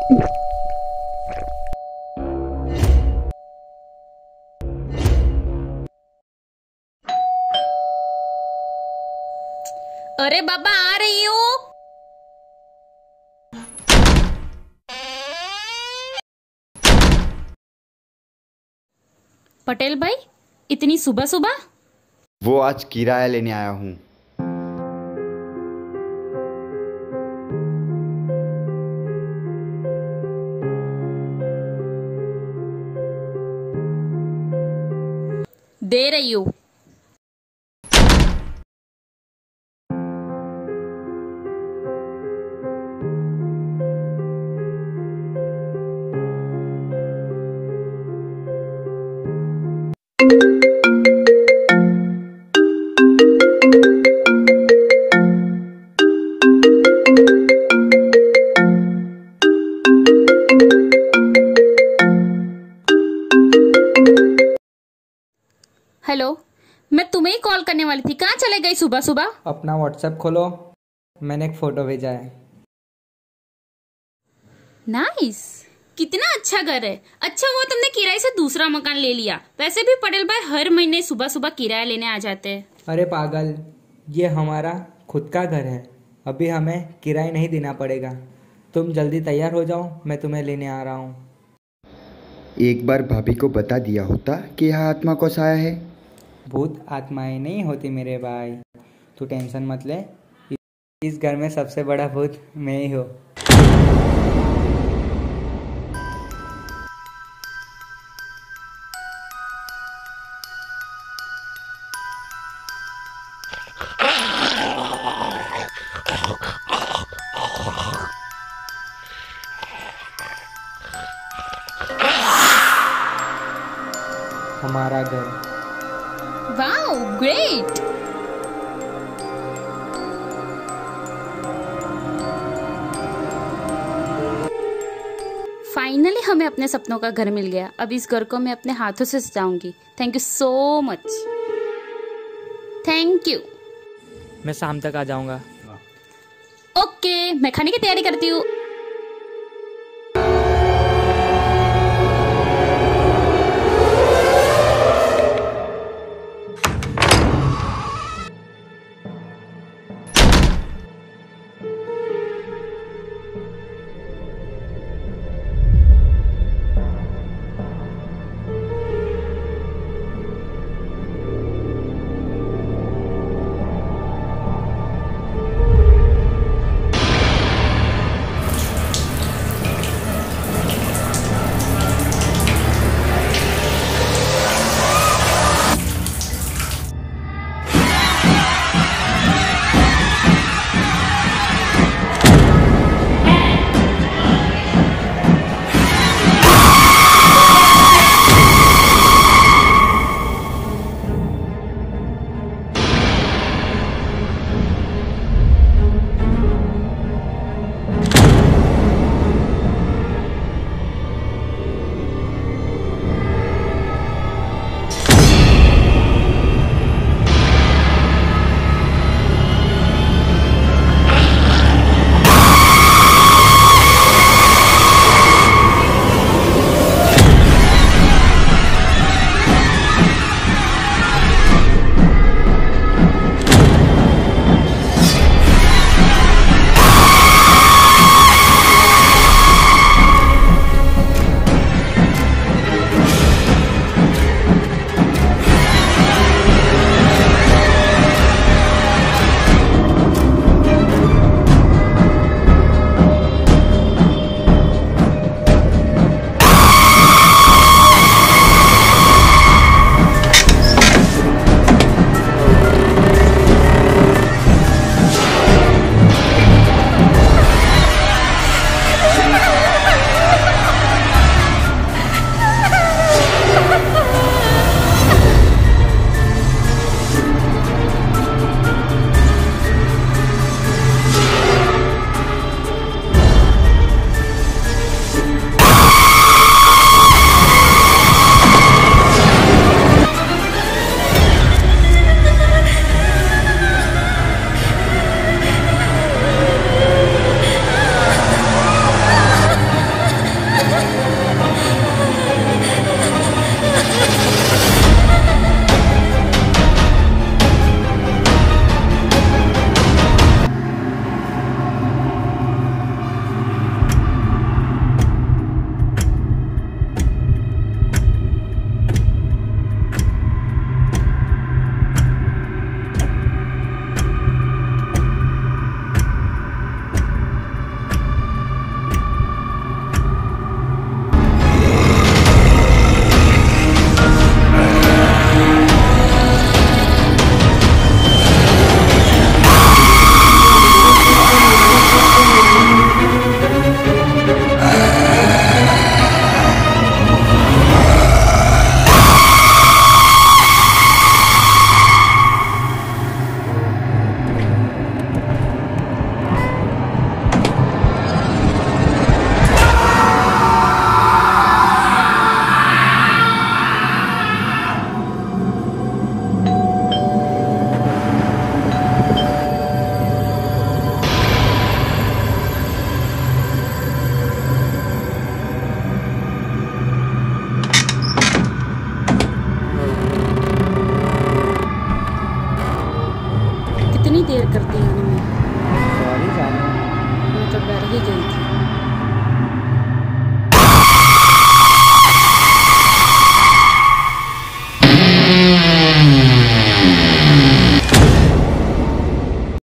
अरे बाबा आ रही हूँ। पटेल भाई, इतनी सुबह सुबह? वो आज किराया लेने आया हूँ। दे रही हूँ। हेलो, मैं तुम्हें ही कॉल करने वाली थी। कहाँ चले गई सुबह सुबह? अपना व्हाट्सएप खोलो, मैंने एक फोटो भेजा है। नाइस, कितना अच्छा घर है। अच्छा हुआ तुमने किराए से दूसरा मकान ले लिया। वैसे भी पटेल भाई हर महीने सुबह सुबह किराया लेने आ जाते हैं। अरे पागल, ये हमारा खुद का घर है, अभी हमें किराया नहीं देना पड़ेगा। तुम जल्दी तैयार हो जाओ, मैं तुम्हें लेने आ रहा हूँ। एक बार भाभी को बता दिया होता कि यह आत्मा को साया है। भूत आत्माएं नहीं होती मेरे भाई, तू टेंशन मत ले। इस घर में सबसे बड़ा भूत मैं ही हूँ। हमारा घर। Wow, great. फाइनली हमें अपने सपनों का घर मिल गया। अब इस घर को मैं अपने हाथों से सजाऊंगी। Thank you so much. Thank you. मैं शाम तक आ जाऊंगा। ओके, मैं खाने की तैयारी करती हूँ।